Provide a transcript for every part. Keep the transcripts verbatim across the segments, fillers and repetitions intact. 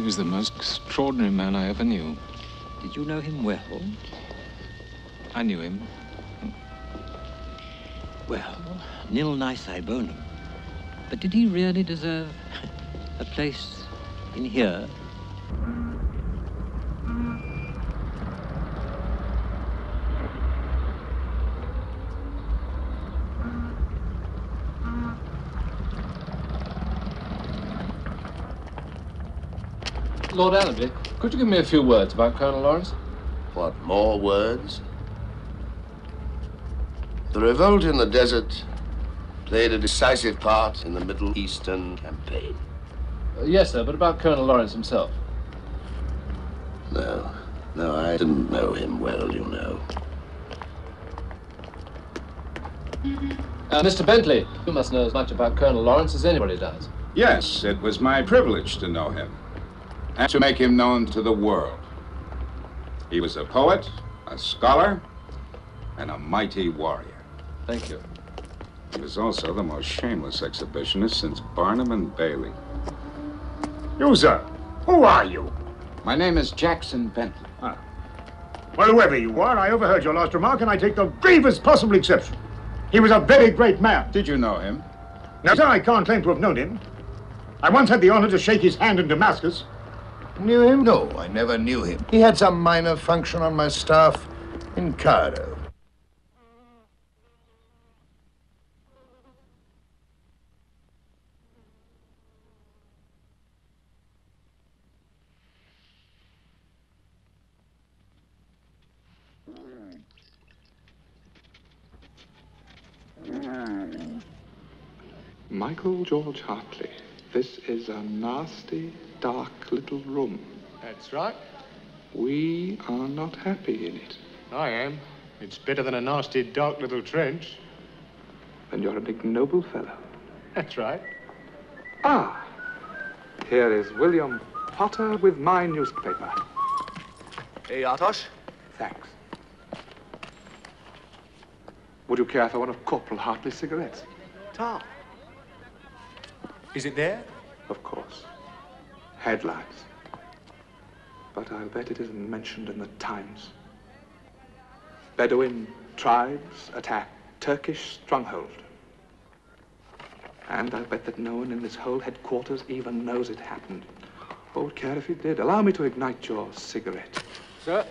was the most extraordinary man I ever knew. Did you know him well? I knew him. Well, nil nisi bonum. But did he really deserve a place in here? Lord Allenby, could you give me a few words about Colonel Lawrence? What, more words? The revolt in the desert played a decisive part in the Middle Eastern campaign. Uh, yes, sir, but about Colonel Lawrence himself. No, no, I didn't know him well, you know. Uh, Mister Bentley, you must know as much about Colonel Lawrence as anybody does. Yes, it was my privilege to know him, and to make him known to the world. He was a poet, a scholar, and a mighty warrior. Thank you. He was also the most shameless exhibitionist since Barnum and Bailey. You, sir, who are you? My name is Jackson Bentley. Ah. Well, whoever you are, I overheard your last remark, and I take the gravest possible exception. He was a very great man. Did you know him? Now, sir, I can't claim to have known him. I once had the honor to shake his hand in Damascus. Knew him? No, I never knew him. He had some minor function on my staff in Cairo. Michael George Hartley, this is a nasty, dark little room. That's right. We are not happy in it. I am. It's better than a nasty, dark little trench. Then you're a big, noble fellow. That's right. Ah, here is William Potter with my newspaper. Hey, Artosh. Thanks. Would you care for one of Corporal Hartley's cigarettes? Tom. Is it there? Of course. Headlines. But I'll bet it isn't mentioned in the Times. Bedouin tribes attack Turkish stronghold. And I'll bet that no one in this whole headquarters even knows it happened. Or would care if he did. Allow me to ignite your cigarette. Sir?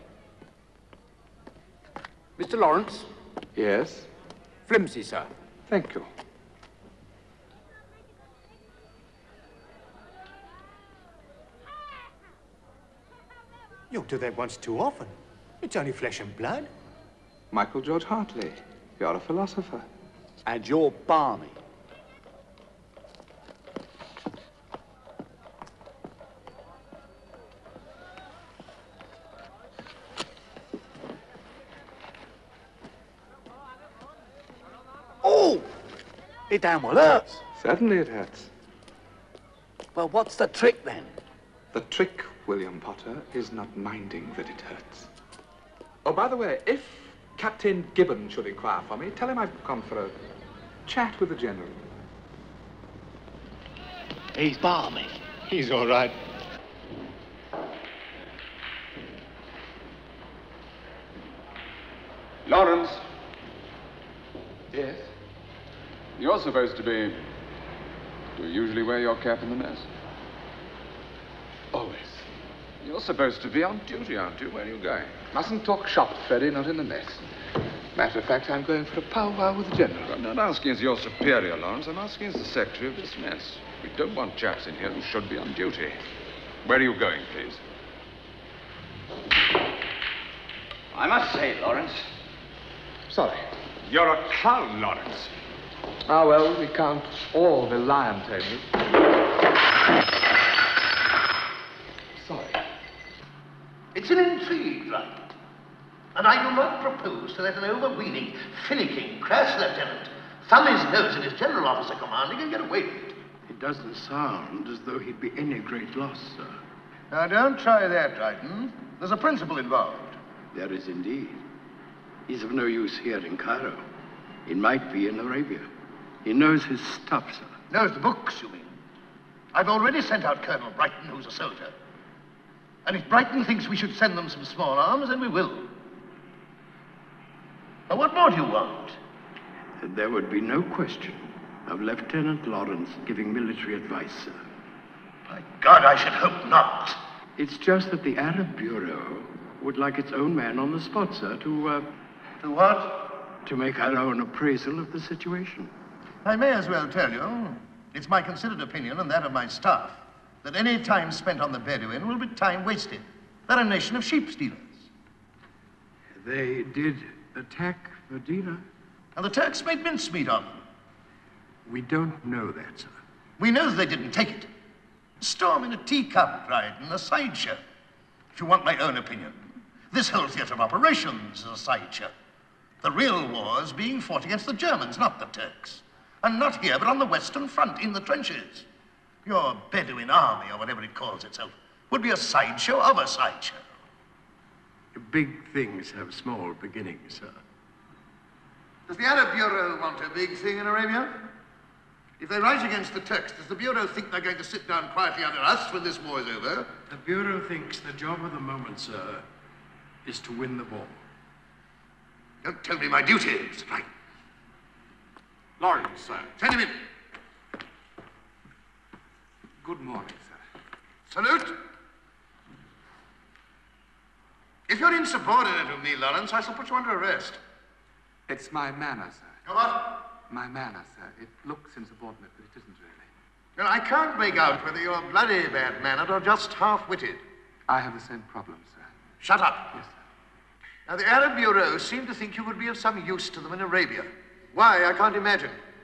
Mister Lawrence? Yes? Flimsy, sir. Thank you. You do that once too often. It's only flesh and blood. Michael George Hartley, you're a philosopher. And you're balmy. Oh! It damn well hurts. Certainly it hurts. Well, what's the trick then? The trick, William Potter, is not minding that it hurts. Oh, by the way, if Captain Gibbon should inquire for me, tell him I've come for a chat with the General. He's balmy. He's all right. Lawrence, Yes? you're supposed to be... Do you usually wear your cap in the mess? Always. You're supposed to be on duty, aren't you? Where are you going? Mustn't talk shop, Freddy, not in the mess. Matter of fact, I'm going for a powwow with the General. I'm not asking as your superior, Lawrence. I'm asking as the secretary of this mess. We don't want chaps in here who should be on duty. Where are you going, please? I must say, Lawrence. Sorry. You're a clown, Lawrence. Ah, well, we can't all be lion-tamers. Sorry. It's an intrigue, right? And I do not propose to let an overweening, finicking, crass lieutenant thumb his nose at his general officer commanding and get away with it. It doesn't sound as though he'd be any great loss, sir. Now, don't try that, Dryden. There's a principle involved. There is indeed. He's of no use here in Cairo. It might be in Arabia. He knows his stuff, sir. Knows the books, you mean? I've already sent out Colonel Brighton, who's a soldier. And if Brighton thinks we should send them some small arms, then we will. Now, what more do you want? There would be no question of Lieutenant Lawrence giving military advice, sir. By God, I should hope not. It's just that the Arab Bureau would like its own man on the spot, sir, to, uh... To what? To make our own appraisal of the situation. I may as well tell you, it's my considered opinion and that of my staff, that any time spent on the Bedouin will be time wasted. They're a nation of sheep stealers. They did attack Medina. And the Turks made mincemeat of them. We don't know that, sir. We know they didn't take it. A storm in a teacup, Dryden, a sideshow. If you want my own opinion, this whole theatre of operations is a sideshow. The real war is being fought against the Germans, not the Turks. And not here, but on the Western Front, in the trenches. Your Bedouin army, or whatever it calls itself, would be a sideshow of a sideshow. Big things have small beginnings, sir. Does the Arab Bureau want a big thing in Arabia? If they rise against the Turks, does the Bureau think they're going to sit down quietly under us when this war is over? The Bureau thinks the job of the moment, sir, is to win the war. Don't tell me my duty, Mister Brighton. Lawrence, sir. Send him in. Good morning, sir. Salute. If you're insubordinate of me, Lawrence, I shall put you under arrest. It's my manner, sir. Your what? My manner, sir. It looks insubordinate, but it isn't really. Well, I can't make out whether you're bloody bad-mannered or just half-witted. I have the same problem, sir. Shut up. Yes, sir. Now, the Arab Bureau seem to think you would be of some use to them in Arabia. Why, I can't imagine.